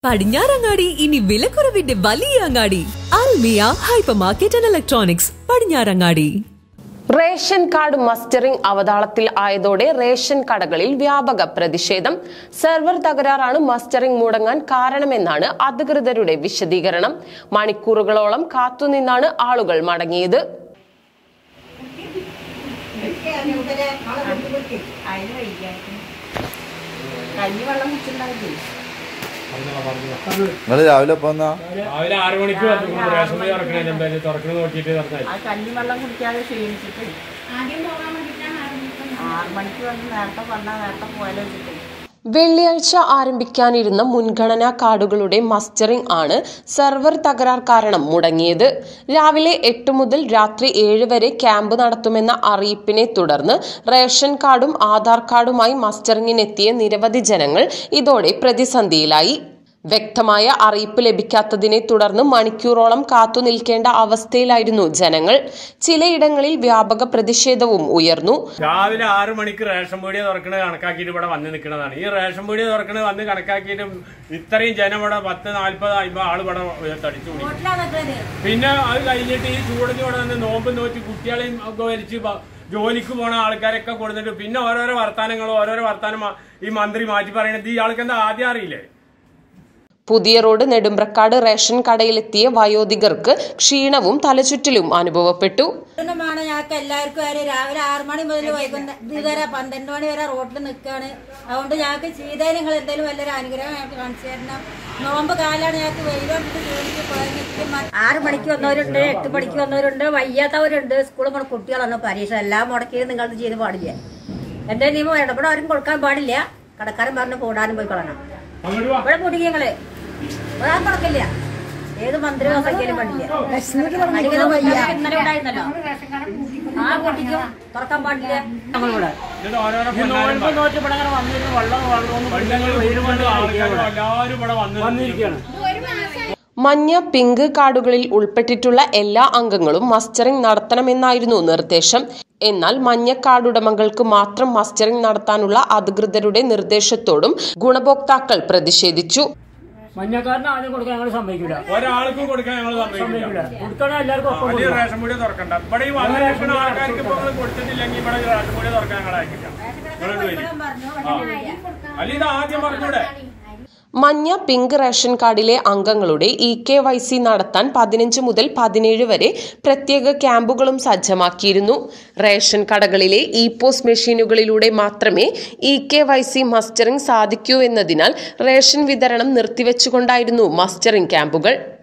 പടിഞ്ഞാറങ്ങാടി ഇനി വിലക്കുറവിന്റെ വലിയ അങ്ങാടി Almiya hyper market and electronics Padinjarangadi. Ration card mustering അവതാളത്തിൽ ആയതോടെ റേഷൻ കടകളിൽ വ്യാപക പ്രതിഷേധം. സെർവർ തകരാറാണ് മസ്റ്ററിംഗ് മുടങ്ങാൻ കാരണമെന്നാണ് അധികൃതരുടെ വിശദീകരണം. മണിക്കൂറുകളോളം കാത്തുനിന്നാണ് ആളുകൾ മടങ്ങിയത്. രാവിലെ 6 മണിക്ക് കഞ്ഞിവെള്ളം കുടിക്കാതെ ക്ഷീണിച്ചിട്ട് 6 മണിക്ക് വന്ന് നേരത്തെ വന്നാൽ നേരത്തെ പോയാലോ വെച്ചിട്ട്. വെള്ളിയാഴ്ച ആരംഭിക്കാനിരുന്ന മുൻഗണനാ കാർഡുകളുടെ മസ്റ്ററിംഗ് ആണ് സെർവർ തകരാർ കാരണം മുടങ്ങിയത്. രാവിലെ 8 മുതൽ രാത്രി 7 വരെ ക്യാമ്പ് നടത്തുമെന്ന അറിയിപ്പിനെ തുടർന്ന് റേഷൻ കാർഡും ആധാർ കാർഡുമായി മസ്റ്ററിംഗിനെത്തിയ നിരവധി ജനങ്ങൾ ഇതോടെ പ്രതിസന്ധിയിലായി. വ്യക്തമായ അറിയിപ്പ് ലഭിക്കാത്തതിനെ തുടർന്ന് മണിക്കൂറോളം കാത്തുനിൽക്കേണ്ട അവസ്ഥയിലായിരുന്നു ജനങ്ങൾ. ചിലയിടങ്ങളിൽ വ്യാപക പ്രതിഷേധവും ഉയർന്നു. രാവിലെ 6 മണിക്ക് റേഷൻ പീടിക തുറക്കുന്നത് കണക്കാക്കിയിട്ട് ഇവിടെ വന്ന് നിൽക്കുന്നതാണ്. ഈ റേഷൻ പീടിക തുറക്കുന്നത് വന്ന് കണക്കാക്കിയിട്ട് ഇത്രയും ജനം ഇവിടെ 10, 40, 50 ആൾ ഇവിടെ തടിച്ചു. പിന്നെ അത് കഴിഞ്ഞിട്ട് ഈ ചൂടിന് ഇവിടെ നിന്ന് നോമ്പ് നോറ്റി കുട്ടികളെയും ഒക്കെ വലിച്ച് ജോലിക്ക് പോണ ആൾക്കാരൊക്കെ കൊടുത്തിട്ട് പിന്നെ ഓരോരോ വർത്താനം ഈ മന്ത്രി മാറ്റി പറയുന്നത് ഈ ആൾക്ക് എന്താ ആദ്യം അറിയില്ലേ? പുതിയ റോഡ് നെടുമ്പ്രക്കാട് റേഷൻ കടയിലെത്തിയ വയോധികർക്ക് ക്ഷീണവും തലചുറ്റലും അനുഭവപ്പെട്ടു. ഞങ്ങൾക്ക് എല്ലാവർക്കും രാവിലെ 6 മണി മുതൽ വൈകുന്നേരം 12 മണി വരെ റോഡിൽ നിൽക്കുകയാണ്. അതുകൊണ്ട് ഞങ്ങൾക്ക് ചെയ്തേ നിങ്ങൾ എന്തെങ്കിലും വലിയൊരു അനുഗ്രഹം ഞങ്ങൾക്ക് കാണിച്ചു തരണം. നോമ്പ് കാലാണ് ഞങ്ങൾക്ക് വെയിലോട്ട് 6 മണിക്ക് വന്നവരുണ്ട്, 8 മണിക്ക് വന്നവരുണ്ട്, വയ്യാത്തവരുണ്ട്, സ്കൂളിൽ പോണ കുട്ടികളാണ്. പരീക്ഷ എല്ലാം മുടക്കി നിങ്ങൾ ചെയ്ത് പാടില്ല. എന്റെ നിയമം ഇടപെടാൻ ആരും കൊടുക്കാൻ പാടില്ല. കടക്കാരൻ പറഞ്ഞ് പോടാനും പോയി കളയണം. ഇവിടെ പൊടിക്കങ്ങള് ഒരാൾ തുറക്കില്ല. ഏത് മന്ത്രി വന്നിരിക്കാനും പാടില്ല. ഇന്നലെ ഉണ്ടായിരുന്നല്ലോ, ആ പൊട്ടിക്കും തുറക്കാൻ പാടില്ല. മഞ്ഞ, പിങ്ക് കാർഡുകളിൽ ഉൾപ്പെട്ടിട്ടുള്ള എല്ലാ അംഗങ്ങളും മസ്റ്ററിംഗ് നടത്തണമെന്നായിരുന്നു നിർദ്ദേശം. എന്നാൽ മഞ്ഞ കാർഡ് ഉടമകൾക്ക് മാത്രം മസ്റ്ററിംഗ് നടത്താനുള്ള അധികൃതരുടെ നിർദ്ദേശത്തോടും ഗുണഭോക്താക്കൾ പ്രതിഷേധിച്ചു. മഞ്ഞക്കാരന് ആദ്യം കൊടുക്കാൻ ഞങ്ങൾ സമ്മതിക്കില്ല. ഒരാൾക്കും കൊടുക്കാൻ ഞങ്ങൾ സമ്മതിക്കില്ല. കൊടുക്കണം എല്ലാവർക്കും റേഷൻ പീടിക തുറക്കണ്ട. ഇവിടെ ഈ വന്ന ആൾക്കാർക്ക് കൊടുത്തിട്ടില്ലെങ്കിൽ ഇവിടെ റേഷൻ പീടിക തുറക്കാൻ ഞങ്ങൾ അയക്കില്ല. അല്ല, ഇത് ആദ്യം പറഞ്ഞൂടെ? മഞ്ഞ, പിങ്ക് റേഷൻ കാർഡിലെ അംഗങ്ങളുടെ EKYC നടത്താൻ 15 മുതൽ 17 വരെ പ്രത്യേക ക്യാമ്പുകളും സജ്ജമാക്കിയിരുന്നു. റേഷൻ കടകളിലെ ഇപോസ് മെഷീനുകളിലൂടെ മാത്രമേ EKYC മസ്റ്ററിംഗ് സാധിക്കൂ എന്നതിനാൽ റേഷൻ വിതരണം നിർത്തിവെച്ചുകൊണ്ടായിരുന്നു മസ്റ്ററിംഗ് ക്യാമ്പുകൾ.